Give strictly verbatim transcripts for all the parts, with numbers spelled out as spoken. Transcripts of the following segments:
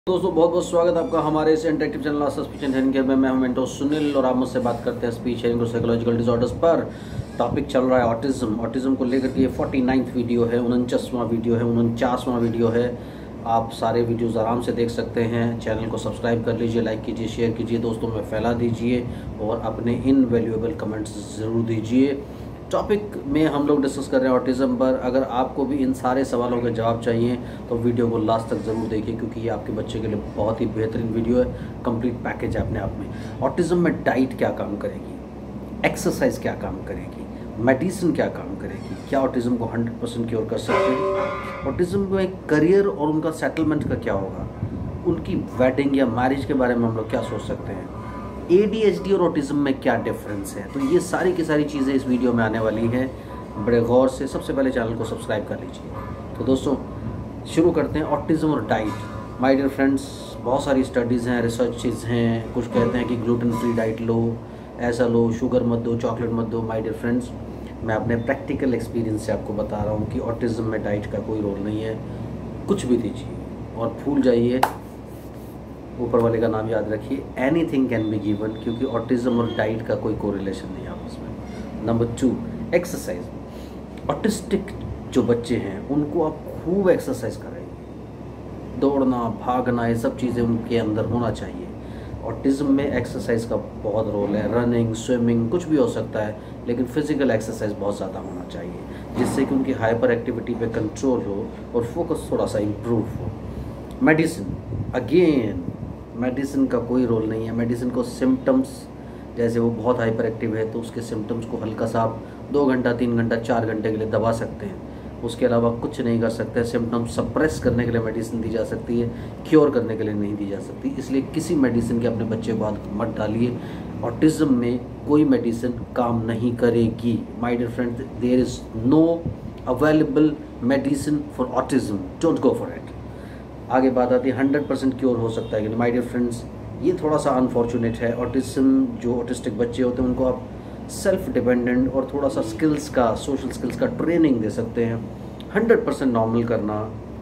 दोस्तों बहुत बहुत स्वागत है आपका हमारे इस interactive channel speech and hearing care में। मैं हूं मेंटोर सुनील और आप मुझसे बात करते हैं स्पीच हेयरिंग और साइकोलॉजिकल डिसऑर्डर्स पर। टॉपिक चल रहा है ऑटिज्म। ऑटिज्म को लेकर के ये फोर्टी नाइन्थ वीडियो है, उनचासवां वीडियो है, उनचासवां वीडियो है। आप सारे वीडियोज़ आराम से देख सकते हैं। चैनल को सब्सक्राइब कर लीजिए, लाइक कीजिए, शेयर कीजिए, दोस्तों में फैला दीजिए और अपने इनवैल्यूएबल कमेंट्स ज़रूर दीजिए। टॉपिक में हम लोग डिस्कस कर रहे हैं ऑटिज़म पर। अगर आपको भी इन सारे सवालों के जवाब चाहिए तो वीडियो को लास्ट तक ज़रूर देखिए, क्योंकि ये आपके बच्चे के लिए बहुत ही बेहतरीन वीडियो है। कंप्लीट पैकेज है अपने आप में। ऑटिज़म में डाइट क्या काम करेगी, एक्सरसाइज क्या काम करेगी, मेडिसिन क्या काम करेगी, क्या ऑटिज़म को हंड्रेड परसेंट क्योर कर सकते हैं, ऑटिज़म में करियर और उनका सेटलमेंट का क्या होगा, उनकी वेडिंग या मैरिज के बारे में हम लोग क्या सोच सकते हैं, ए डी एच डी और ऑटिज़म में क्या डिफरेंस है। तो ये सारी की सारी चीज़ें इस वीडियो में आने वाली हैं। बड़े गौर से सबसे पहले चैनल को सब्सक्राइब कर लीजिए। तो दोस्तों शुरू करते हैं ऑटिज़म और डाइट। माय डियर फ्रेंड्स, बहुत सारी स्टडीज़ हैं, रिसर्चेज हैं। कुछ कहते हैं कि ग्लूटेन फ्री डाइट लो, ऐसा लो, शुगर मत दो, चॉकलेट मत दो। माय डियर फ्रेंड्स, मैं अपने प्रैक्टिकल एक्सपीरियंस से आपको बता रहा हूँ कि ऑटिज़म में डाइट का कोई रोल नहीं है। कुछ भी दीजिए और भूल जाइए, ऊपर वाले का नाम याद रखिए, एनीथिंग कैन बी गिवन, क्योंकि ऑटिज़म और डाइट का कोई कोरिलेशन नहीं है आपस में। Number two, exercise. ऑटिस्टिक जो बच्चे हैं उनको आप खूब एक्सरसाइज कराइए। दौड़ना, भागना, ये सब चीज़ें उनके अंदर होना चाहिए। ऑटिज़म में एक्सरसाइज का बहुत रोल है। रनिंग, स्विमिंग, कुछ भी हो सकता है, लेकिन फिजिकल एक्सरसाइज बहुत ज़्यादा होना चाहिए, जिससे कि उनकी हाइपर एक्टिविटी पे कंट्रोल हो और फोकस थोड़ा सा इम्प्रूव हो। मेडिसिन, अगेन मेडिसिन का कोई रोल नहीं है। मेडिसिन को सिम्टम्स, जैसे वो बहुत हाइपर एक्टिव है तो उसके सिम्टम्स को हल्का सा आप दो घंटा तीन घंटा चार घंटे के लिए दबा सकते हैं, उसके अलावा कुछ नहीं कर सकते। सिम्टम्स सप्रेस करने के लिए मेडिसिन दी जा सकती है, क्योर करने के लिए नहीं दी जा सकती। इसलिए किसी मेडिसिन के अपने बच्चे को हाथ मत डालिए। ऑटिज़म में कोई मेडिसिन काम नहीं करेगी। My dear friends, there is no available medicine for autism, don't go for it. आगे बात आती है हंड्रेड परसेंट क्योर हो सकता है कि नहीं। माय डियर फ्रेंड्स, ये थोड़ा सा अनफॉर्चुनेट है। ऑटिज़म जो ऑटिस्टिक बच्चे होते हैं उनको आप सेल्फ डिपेंडेंट और थोड़ा सा स्किल्स का, सोशल स्किल्स का ट्रेनिंग दे सकते हैं। हंड्रेड परसेंट नॉर्मल करना,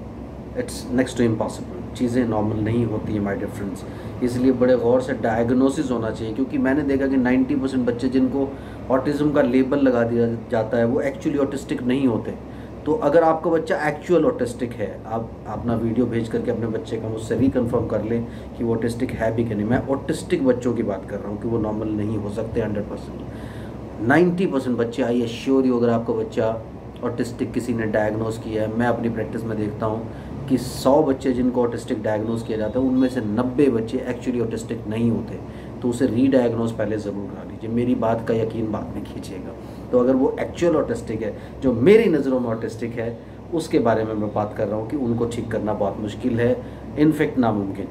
इट्स नेक्स्ट टू इम्पॉसिबल। चीज़ें नॉर्मल नहीं होती है माय डियर फ्रेंड्स, इसलिए बड़े गौर से डायग्नोसिस होना चाहिए। क्योंकि मैंने देखा कि नाइन्टी परसेंट बच्चे जिनको ऑटिज़म का लेबल लगा दिया जाता है वो एक्चुअली ऑटिस्टिक नहीं होते। तो अगर आपका बच्चा एक्चुअल ऑटिस्टिक है, आप अपना वीडियो भेज करके अपने बच्चे का मुझसे रिकन्फर्म कर लें कि वो ऑटिस्टिक है भी कि नहीं। मैं ऑटिस्टिक बच्चों की बात कर रहा हूँ कि वो नॉर्मल नहीं हो सकते हंड्रेड परसेंट। नाइन्टी परसेंट बच्चे, आई एश्योर यू, अगर आपका बच्चा ऑटिस्टिक किसी ने डायग्नोज किया है, मैं अपनी प्रैक्टिस में देखता हूँ कि सौ बच्चे जिनको ऑटिस्टिक डायग्नोज किया जाता है उनमें से नब्बे बच्चे एक्चुअली ऑटिस्टिक नहीं होते। तो उसे रीडायग्नोज पहले ज़रूर करा लीजिए। मेरी बात का यकीन बाद में कीजिएगा। तो अगर वो एक्चुअल ऑटिस्टिक है, जो मेरी नज़रों में ऑटिस्टिक है, उसके बारे में मैं बात कर रहा हूँ कि उनको ठीक करना बहुत मुश्किल है, इनफेक्ट नामुमकिन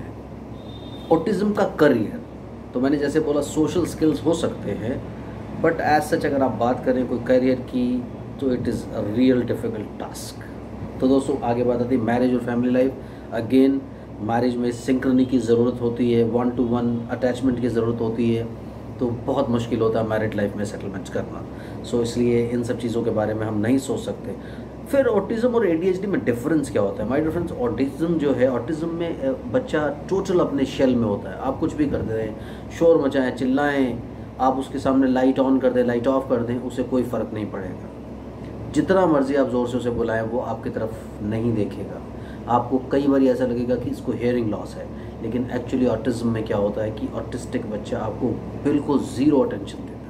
है। ऑटिज़म का करियर, तो मैंने जैसे बोला सोशल स्किल्स हो सकते हैं, बट एज सच अगर आप बात करें कोई करियर की तो it is a real difficult task. तो दोस्तों आगे बात आती है मैरिज और फैमिली लाइफ। अगेन मैरिज में सिंक्रोनी की ज़रूरत होती है, वन टू वन अटैचमेंट की ज़रूरत होती है, तो बहुत मुश्किल होता है मैरिड लाइफ में सेटलमेंट करना। सो so, इसलिए इन सब चीज़ों के बारे में हम नहीं सोच सकते। फिर ऑटिज़म और ए डी एच डी में डिफरेंस क्या होता है। माय डियर फ्रेंड्स, ऑटिज़म जो है, ऑटिज़म में बच्चा टोटल अपने शेल में होता है। आप कुछ भी कर दे, शोर मचाएं, चिल्लाएं, आप उसके सामने लाइट ऑन कर दें, लाइट ऑफ कर दें, उसे कोई फ़र्क नहीं पड़ेगा। जितना मर्जी आप ज़ोर से उसे बुलाएं, वो आपकी तरफ नहीं देखेगा। आपको कई बार ऐसा लगेगा कि इसको हेयरिंग लॉस है, लेकिन एक्चुअली ऑटिज़म में क्या होता है कि ऑटिस्टिक बच्चा आपको बिल्कुल ज़ीरो अटेंशन देता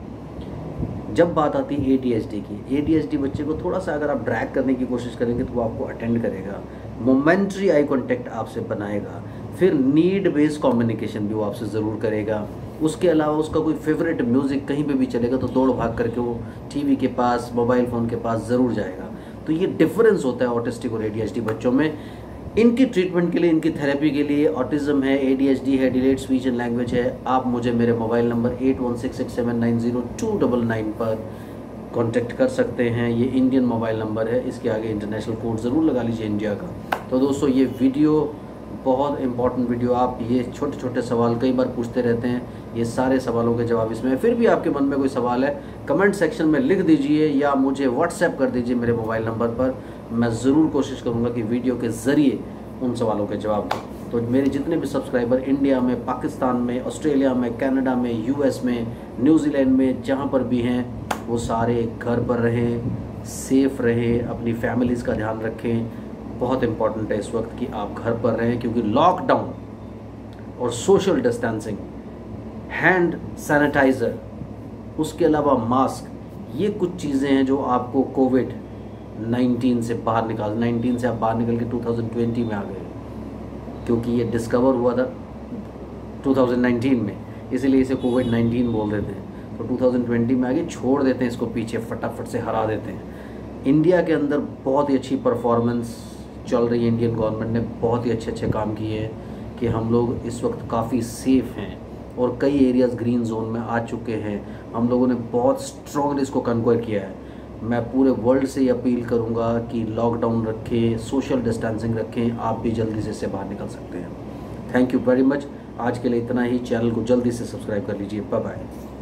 है। जब बात आती है ए डी एच डी की, ए डी एच डी बच्चे को थोड़ा सा अगर आप ड्रैग करने की कोशिश करेंगे तो वो आपको अटेंड करेगा, मोमेंट्री आई कॉन्टेक्ट आपसे बनाएगा, फिर नीड बेस्ड कम्युनिकेशन भी वो आपसे ज़रूर करेगा। उसके अलावा उसका कोई फेवरेट म्यूज़िक कहीं पे भी चलेगा तो दौड़ भाग करके वो टीवी के पास, मोबाइल फ़ोन के पास ज़रूर जाएगा। तो ये डिफरेंस होता है ऑटिस्टिक और ए डी एच डी बच्चों में। इनकी ट्रीटमेंट के लिए, इनकी थेरेपी के लिए, ऑटिज़म है, ए डी एच डी है, डिलेड स्पीच एंड लैंग्वेज है, आप मुझे मेरे mobile number eight one six six seven nine zero two double nine पर कांटेक्ट कर सकते हैं। ये इंडियन मोबाइल नंबर है, इसके आगे इंटरनेशनल कोड ज़रूर लगा लीजिए इंडिया का। तो दोस्तों ये वीडियो बहुत इंपॉर्टेंट वीडियो। आप ये छोटे छोटे सवाल कई बार पूछते रहते हैं, ये सारे सवालों के जवाब इसमें। फिर भी आपके मन में कोई सवाल है, कमेंट सेक्शन में लिख दीजिए या मुझे व्हाट्सएप कर दीजिए मेरे मोबाइल नंबर पर। मैं ज़रूर कोशिश करूँगा कि वीडियो के ज़रिए उन सवालों के जवाब दूँ। तो मेरे जितने भी सब्सक्राइबर इंडिया में, पाकिस्तान में, ऑस्ट्रेलिया में, कनाडा में, यूएस में, न्यूजीलैंड में, जहाँ पर भी हैं वो सारे घर पर रहें, सेफ़ रहें, अपनी फैमिलीज़ का ध्यान रखें। बहुत इम्पॉर्टेंट है इस वक्त कि आप घर पर रहें, क्योंकि लॉकडाउन और सोशल डिस्टेंसिंग, हैंड सैनिटाइज़र, उसके अलावा मास्क, ये कुछ चीज़ें हैं जो आपको कोविड नाइन्टीन से बाहर निकाल नाइन्टीन से आप बाहर निकल के टू थाउजेंड ट्वेंटी में आ गए, क्योंकि ये डिस्कवर हुआ था टू थाउजेंड नाइन्टीन में, इसीलिए इसे कोविड नाइन्टीन बोल देते हैं। तो टू थाउजेंड ट्वेंटी में आगे छोड़ देते हैं इसको पीछे, फटाफट से हरा देते हैं। इंडिया के अंदर बहुत ही अच्छी परफॉर्मेंस चल रही है, इंडियन गवर्नमेंट ने बहुत ही अच्छे अच्छे काम किए हैं कि हम लोग इस वक्त काफ़ी सेफ़ हैं और कई एरियाज़ ग्रीन जोन में आ चुके हैं। हम लोगों ने बहुत स्ट्रॉन्गली इसको कन्क्वायर किया है। मैं पूरे वर्ल्ड से ये अपील करूंगा कि लॉकडाउन रखें, सोशल डिस्टेंसिंग रखें, आप भी जल्दी से इससे बाहर निकल सकते हैं। Thank you very much. आज के लिए इतना ही। चैनल को जल्दी से सब्सक्राइब कर लीजिए। Bye bye.